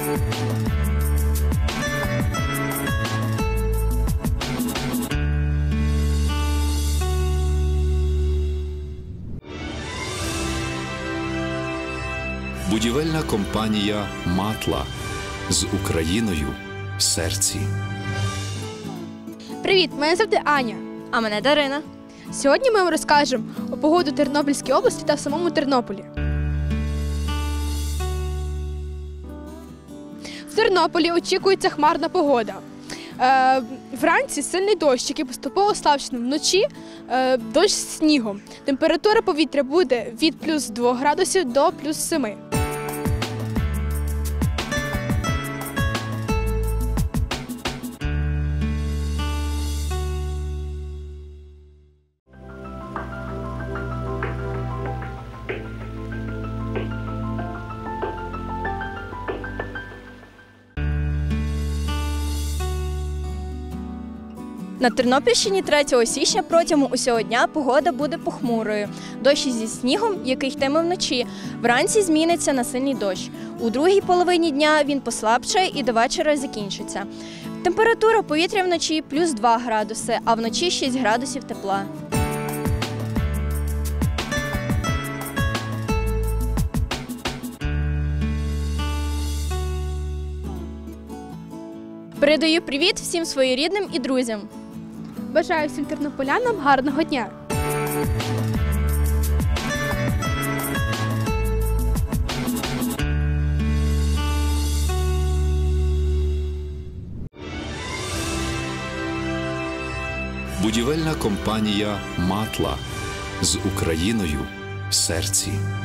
Будівельна компанія «Матла» з Україною в серці. Привіт, мене звати Аня. А мене Дарина. Сьогодні ми вам розкажемо про погоду в Тернопільській області та в самому Тернополі. В Тернополі очікується хмарна погода. Вранці сильний дощ, який поступово слабшає, вночі дощ з снігом. Температура повітря буде від плюс 2 градусів до плюс 7. На Тернопільщині 3 січня протягом усього дня погода буде похмурою. Дощ зі снігом, який йтиме вночі, вранці зміниться на сильний дощ. У другій половині дня він послабшає і до вечора закінчиться. Температура повітря вночі плюс 2 градуси, а вночі 6 градусів тепла. Передаю привіт всім своїм рідним і друзям. Бажаю всім тернополянам гарного дня! Будівельна компанія «Матла» з Україною в серці.